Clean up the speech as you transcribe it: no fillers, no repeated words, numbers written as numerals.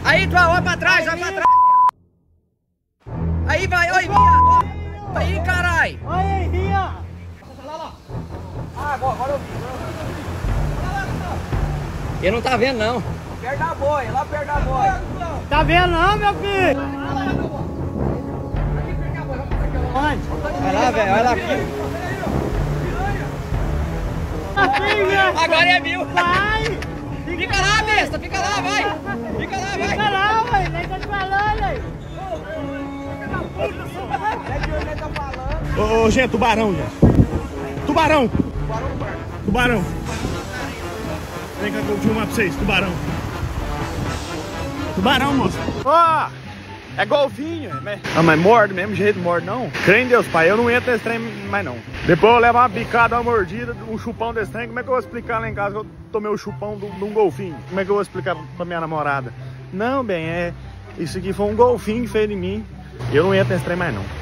Aí, tu olha pra trás, olha pra trás. Aí vai, oi, viado. Aí, carai. Olha aí, Ria. Ah, agora eu vi. Ele não tá vendo, não. Perto da boia, lá perto da boia. Tá vendo não, meu filho? Onde? Vai lá, velho, olha lá aqui. Agora é mil. Vai! Fica lá, besta, fica lá, vai. Fica lá, vai. Fica lá, ué, nem tá te falando aí. Ô, gente, tubarão, gente. Tubarão. Tubarão. Vem cá que eu vou filmar pra vocês, tubarão. Tubarão, moço. Ó, é golfinho. Ah, mas morde, mesmo jeito morde não. Crê em Deus, pai, eu não entro nesse trem mais não. Depois eu levo uma bicada, uma mordida, um chupão desse trem. Como é que eu vou explicar lá em casa que eu tomei o chupão de um golfinho? Como é que eu vou explicar pra minha namorada? Não, bem, isso aqui foi um golfinho que fez em mim. Eu não entro nesse trem mais não.